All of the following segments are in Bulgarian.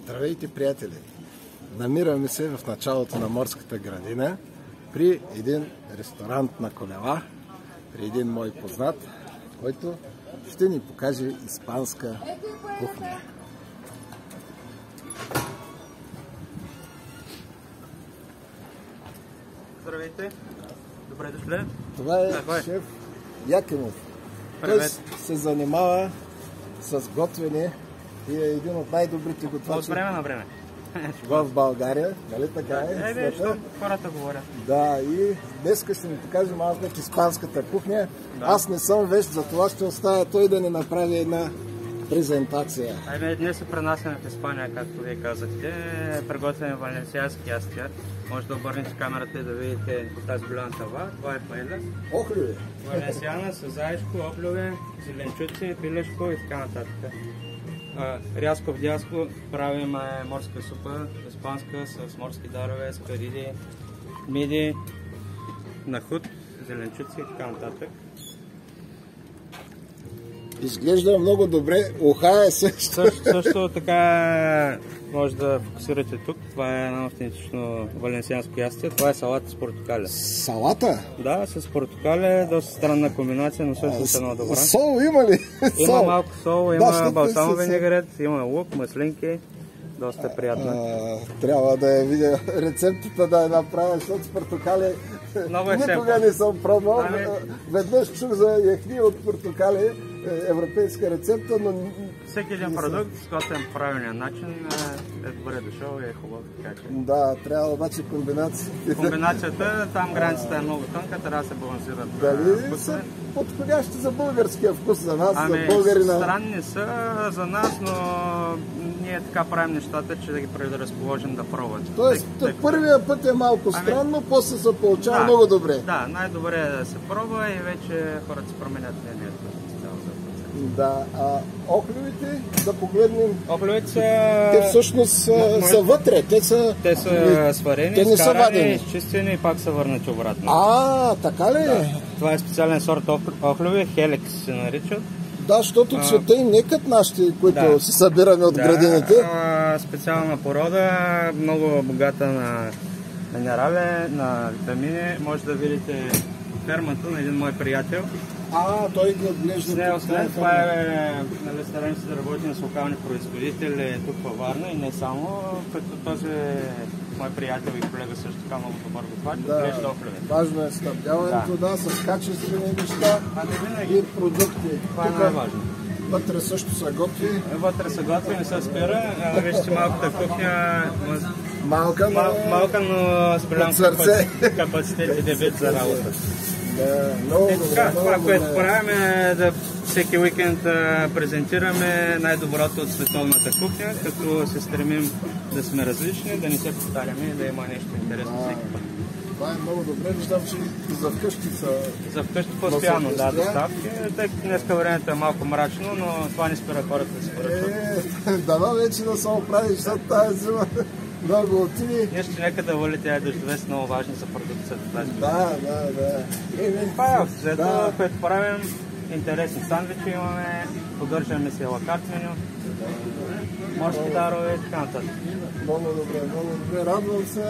Здравейте, приятели! Намираме се в началото на Морската градина при един ресторант на колела, при един мой познат, който ще ни покаже испанска кухня. Здравейте! Добре дошли! Това е шеф Якимов. Той се занимава с готвене и е един от най-добрите готвачи от време на време в България, нали така е? Нещо хората говорят. Да, и днес ще ни покаже малко испанската кухня. Да. Аз не съм вещ, за това ще оставя той да ни направи една презентация. Днес се пренасяме в Испания, както вие казахте. Приготвяме валенсиански ястия. Може да обърнете камерата и да видите тази голяма тава. Това е паеля. Охлюви! Валенсиана с заешко, охлюви, зеленчуци, пилешко и така нататък. Рязко в дяско правим морска супа, испанска, с морски дарове, скариди, миди, нахут, зеленчуци и така нататък. Изглежда много добре, уха е също. Също така може да фокусирате тук. Това е едно автентично валенсианско ястие. Това е салата с портокаля. Салата? Да, с портокаля, доста странна комбинация, но също е много добра. Сол има ли? Има малко сол, има балсамов винегрет, има лук, маслинки. Доста приятно. Трябва да я видя рецептата да я направя, защото с портокали никога не съм пробвал. Веднъж чух за яхни от портокали, европейска рецепта, но... Всеки един продукт, сготвен по правилния начин, е добре дошъл и е хубав. Да, трябва обаче комбинация. Комбинацията, там границата е много тънка, трябва да се балансират. Дали са подходящи за българския вкус, за нас, за българина? Странни са за нас, но ние така правим нещата, че да ги предразположим да пробват. Тоест, първия път е малко странно, после се получава много добре. Да, най-добре е да се пробва и вече хората се променят мнението. Да, охлювите, да погледнем. Охлювите са... Те всъщност са вътре, те са сварени, те не са вадени, изчистени и пак са върнати обратно. Така ли? Да. Това е специален сорт охлюви, хеликс се наричат. Да, защото цвета им не като нашите, които се събираме от градините. Специална порода, много богата на минерали, на витамини. Може да видите фермата на един мой приятел. Той ги отглежда. Това е, стараем се да работим с локални производители тук във Варна и не само, като този мой приятел и колега също така много добър готвач, отглежда охлюви. Важно е снабдяването, с качествени неща и продукти. Това е най-важно. Вътре също са готви. Вътре са готви, не се спира. Вижте малката кухня. Малка, но с голям капацитет и дебит за работа. Това, което правим е да всеки уикенд презентираме най-доброто от световната кухня, като се стремим да сме различни, да не се повтаряме и да има нещо интересно всеки път. Това е много добре, виждам, че за вкъщи са... За вкъщи постоянно, доставки. Тъй като днеска времето е малко мрачно, но това не спира хората да се поръчват. Дано вече да се оправи, защото тази зима много отиде. Ние ще нека да вали тези дъждове са много важни за продукцията. Да. Това е общо, което правим. Интересни сандвичи имаме, поддържаме си алакарт меню, морски дарове и така нататък. Много добре, радвам се.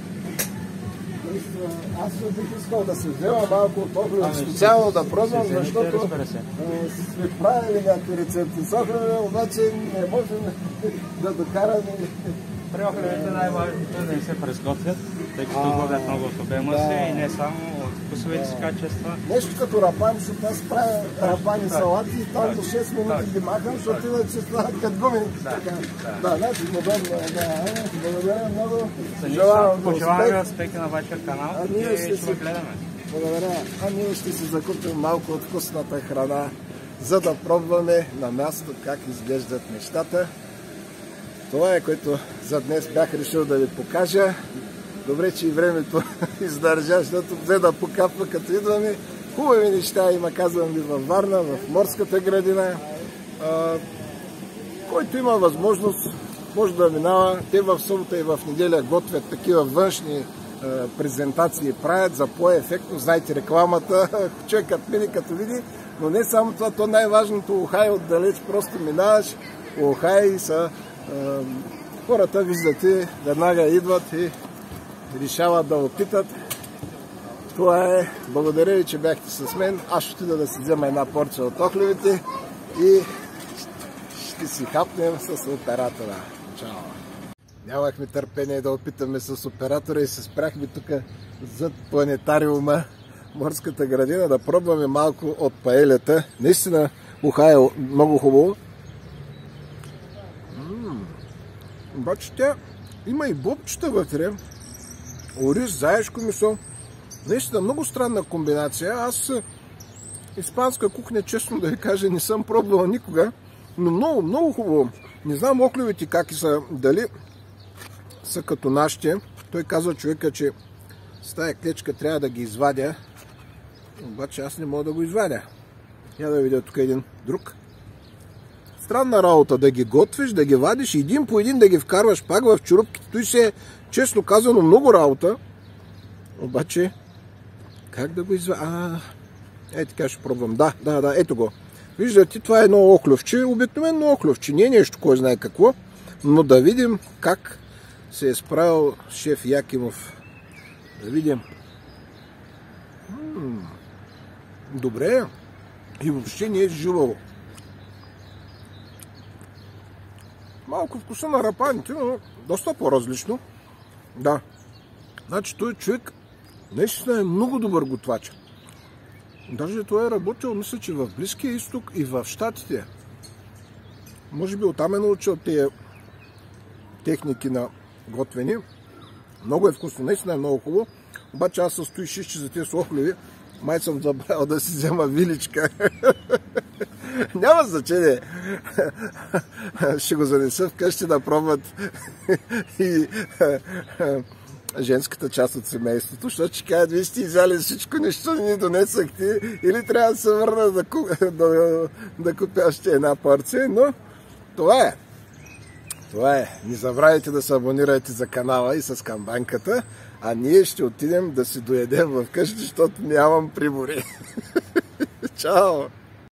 Аз бих искал да се взема малко от охлюви, специално да пробвам, защото сме правили някакви рецепти с охлюви, обаче не можем да докараме. При охлювите най-важното е да не се презготвят, тъй като губят много от обема си и не само от вкусовите си качества. Нещо като рапан, защото аз правя рапани салати и там до 6 минути ги махам, защото иначе стават като гуми. Значи удобно е. Благодаря много. Пожелаваме успехи на вашия канал и ще го гледаме. Благодаря. Ние ще си закупим малко от вкусната храна, за да пробваме на място как изглеждат нещата. Това е, което за днес бях решил да ви покажа. Добре, че и времето издържа, защото взе да покапва като идваме. Хубави неща има, казвам ви, във Варна, в Морската градина. Който има възможност, може да минава. Те в събота и в неделя готвят такива външни презентации, правят за по-ефектно. Знаете рекламата, човекът мине като види, но не само това, то най-важното, ухай отдалеч, просто минаваш, ухай са Хората, виждате, веднага идват и решават да опитат. Това е. Благодаря ви, че бяхте с мен. Аз ще отида да си взема една порция от охлювите и ще си хапнем с оператора. Чао! Нямахме търпение да опитаме с оператора и се спряхме тук зад планетариума, морската градина, да пробваме малко от паелята. Наистина уха е много хубаво. Обаче тя има и бобчета вътре. Ориз, заешко месо. Наистина много странна комбинация. Аз испанска кухня, честно да ви кажа, не съм пробвал никога. Но много, много хубаво. Не знам охлювите как са, дали са като нашите. Той казва човека, че с тая клечка трябва да ги извадя. Обаче аз не мога да го извадя. Я да видя тук един друг. Странна работа да ги готвиш, да ги вадиш един по един, да ги вкарваш пак в чорупките. Той се е, честно казано, много работа. Обаче, как да го извадя? Ей, така ще пробвам. Да, ето го. Виждате, това е едно охлювче, обикновено охлювче. Не е нещо, кой знае какво. Но да видим как се е справил шеф Якимов. Да видим. Добре. И въобще не е жуваво. Малко вкуса на рапаните, но доста по-различно. Да. Значи той човек наистина е много добър готвач. Даже той е работил, мисля, че в Близкия изток и в Щатите. Може би оттам е научил тези техники на готвени. Много е вкусно, наистина е много хубаво. Обаче аз със стои шишче за тези охлюви. Май съм забравил да си взема виличка. Няма значение. Ще го занеса вкъщи да пробват и женската част от семейството, защото ще кажат, вие сте изяли всичко, нищо не ни донесахте, или трябва да се върна да купя още една порция, но това е. Това е. Не забравяйте да се абонирате за канала и с камбанката, а ние ще отидем да си доедем вкъщи, защото нямам прибори. Чао!